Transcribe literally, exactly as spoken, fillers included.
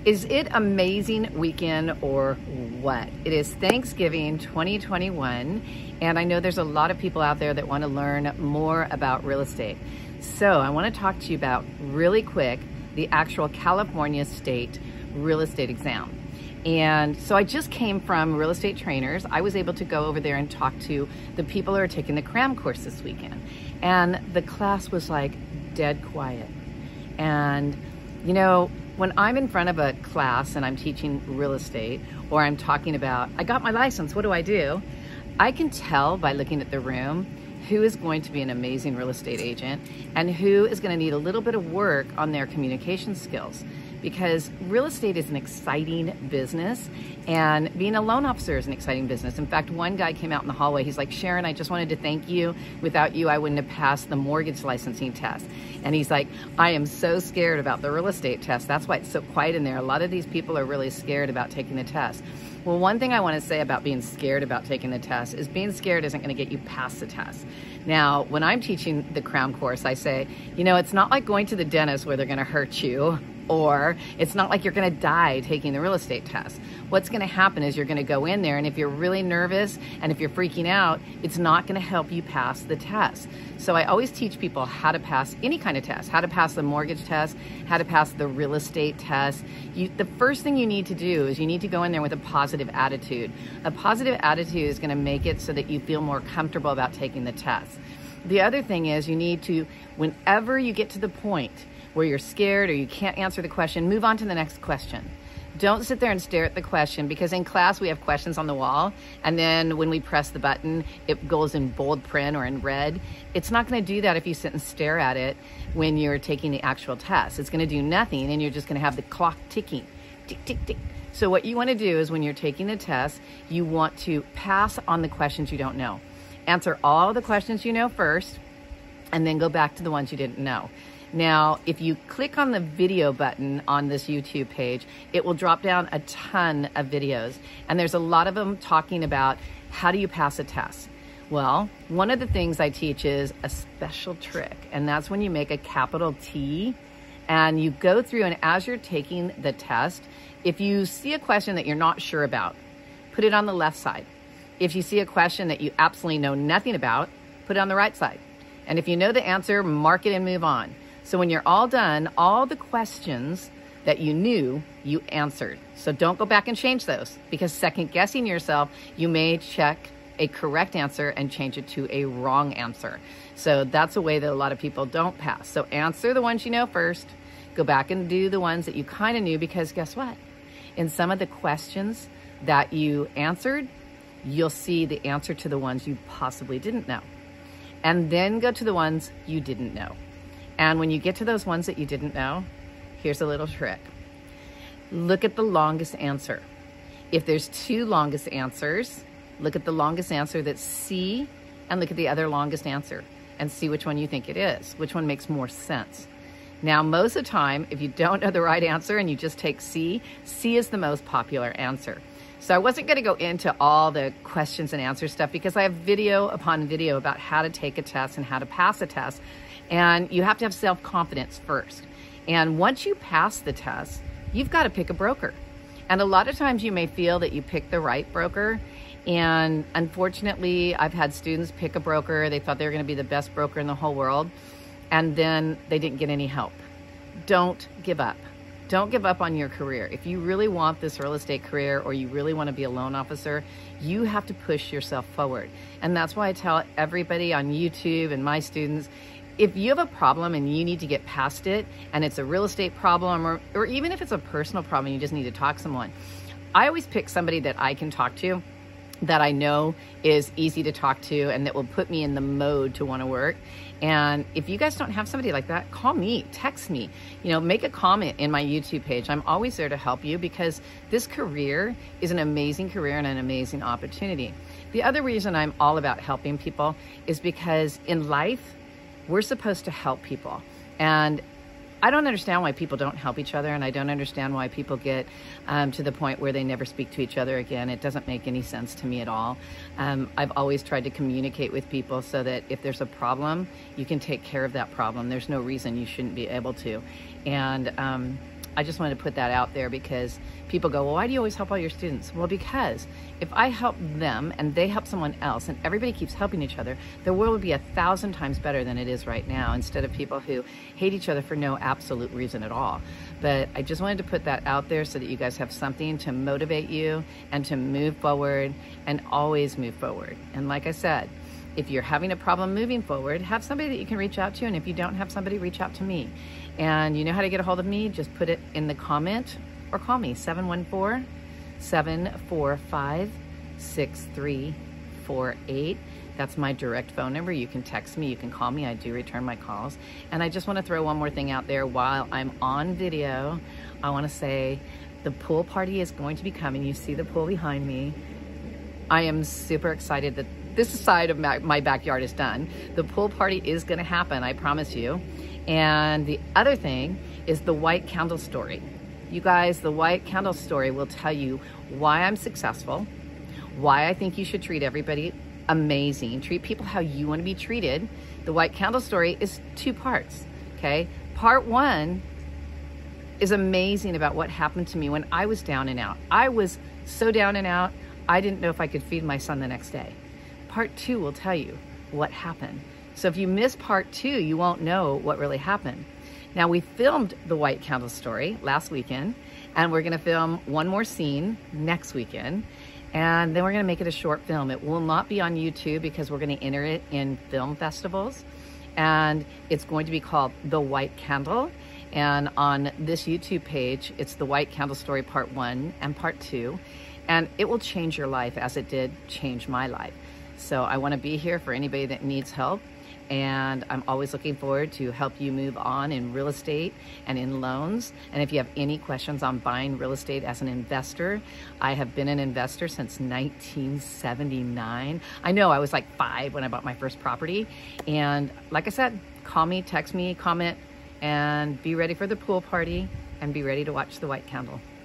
Is it amazing weekend or what? It is Thanksgiving twenty twenty-one, and I know there's a lot of people out there that want to learn more about real estate. So I want to talk to you about, really quick, the actual California state real estate exam. And so I just came from Real Estate Trainers. I was able to go over there and talk to the people who are taking the cram course this weekend. And the class was like dead quiet. And you know, when I'm in front of a class and I'm teaching real estate, or I'm talking about, I got my license, what do I do? I can tell by looking at the room who is going to be an amazing real estate agent and who is going to need a little bit of work on their communication skills. Because real estate is an exciting business, and being a loan officer is an exciting business. In fact, one guy came out in the hallway, he's like, Sharon, I just wanted to thank you. Without you, I wouldn't have passed the mortgage licensing test. And he's like, I am so scared about the real estate test. That's why it's so quiet in there. A lot of these people are really scared about taking the test. Well, one thing I want to say about being scared about taking the test is being scared isn't going to get you past the test. Now, when I'm teaching the Crown course, I say, you know, it's not like going to the dentist where they're going to hurt you, or it's not like you're going to die taking the real estate test. What's going to happen is you're going to go in there, and if you're really nervous and if you're freaking out, it's not going to help you pass the test. So I always teach people how to pass any kind of test, how to pass the mortgage test, how to pass the real estate test. You, the first thing you need to do is you need to go in there with a positive attitude. A positive attitude is going to make it so that you feel more comfortable about taking the test. The other thing is you need to, whenever you get to the point where you're scared or you can't answer the question, move on to the next question. Don't sit there and stare at the question, because in class we have questions on the wall, and then when we press the button, it goes in bold print or in red. It's not going to do that if you sit and stare at it when you're taking the actual test. It's going to do nothing, and you're just going to have the clock ticking, tick, tick, tick. So what you want to do is when you're taking the test, you want to pass on the questions you don't know. Answer all the questions you know first, and then go back to the ones you didn't know. Now, if you click on the video button on this YouTube page, it will drop down a ton of videos. And there's a lot of them talking about how do you pass a test. Well, one of the things I teach is a special trick, and that's when you make a capital T and you go through, and as you're taking the test, if you see a question that you're not sure about, put it on the left side. If you see a question that you absolutely know nothing about, put it on the right side. And if you know the answer, mark it and move on. So when you're all done, all the questions that you knew, you answered. So don't go back and change those, because second guessing yourself, you may check a correct answer and change it to a wrong answer. So that's a way that a lot of people don't pass. So answer the ones you know first, go back and do the ones that you kind of knew, because guess what? In some of the questions that you answered, you'll see the answer to the ones you possibly didn't know. And then go to the ones you didn't know. And when you get to those ones that you didn't know, here's a little trick. Look at the longest answer. If there's two longest answers, look at the longest answer that's C, and look at the other longest answer and see which one you think it is, which one makes more sense. Now, most of the time, if you don't know the right answer and you just take C, C is the most popular answer. So I wasn't going to go into all the questions and answer stuff, because I have video upon video about how to take a test and how to pass a test. And you have to have self-confidence first. And once you pass the test, you've got to pick a broker. And a lot of times you may feel that you picked the right broker. And unfortunately, I've had students pick a broker. They thought they were going to be the best broker in the whole world, and then they didn't get any help. Don't give up. Don't give up on your career. If you really want this real estate career, or you really want to be a loan officer, you have to push yourself forward. And that's why I tell everybody on YouTube and my students, if you have a problem and you need to get past it, and it's a real estate problem, or, or even if it's a personal problem, you just need to talk to someone, I always pick somebody that I can talk to, that I know is easy to talk to, and that will put me in the mode to want to work. And if you guys don't have somebody like that, call me, text me, you know, make a comment in my YouTube page. I'm always there to help you, because this career is an amazing career and an amazing opportunity. The other reason I'm all about helping people is because in life, we're supposed to help people. And I don't understand why people don't help each other, and I don't understand why people get um, to the point where they never speak to each other again. It doesn't make any sense to me at all. Um, I've always tried to communicate with people so that if there's a problem, you can take care of that problem. There's no reason you shouldn't be able to. And um, I just wanted to put that out there because people go, well, why do you always help all your students? Well, because if I help them and they help someone else and everybody keeps helping each other, the world would be a thousand times better than it is right now, instead of people who hate each other for no absolute reason at all. But I just wanted to put that out there so that you guys have something to motivate you and to move forward, and always move forward. And like I said, if you're having a problem moving forward, have somebody that you can reach out to. And if you don't have somebody, reach out to me. And you know how to get a hold of me? Just put it in the comment or call me, seven one four, seven four five, six three four eight. That's my direct phone number. You can text me, you can call me. I do return my calls. And I just want to throw one more thing out there while I'm on video. I want to say the pool party is going to be coming. You see the pool behind me. I am super excited that this side of my, my backyard is done. The pool party is going to happen, I promise you. And the other thing is the white candle story. You guys, the white candle story will tell you why I'm successful, why I think you should treat everybody amazing, treat people how you want to be treated. The white candle story is two parts, okay? Part one is amazing about what happened to me when I was down and out. I was so down and out, I didn't know if I could feed my son the next day. Part two will tell you what happened. So if you miss part two, you won't know what really happened. Now, we filmed the white candle story last weekend, and we're gonna film one more scene next weekend, and then we're gonna make it a short film. It will not be on YouTube because we're gonna enter it in film festivals, and it's going to be called The White Candle. And on this YouTube page, it's the white candle story part one and part two, and it will change your life as it did change my life. So I want to be here for anybody that needs help, and I'm always looking forward to help you move on in real estate and in loans. And if you have any questions on buying real estate as an investor, I have been an investor since nineteen seventy-nine. I know, I was like five when I bought my first property. And like I said, call me, text me, comment, and be ready for the pool party, and be ready to watch the white candle.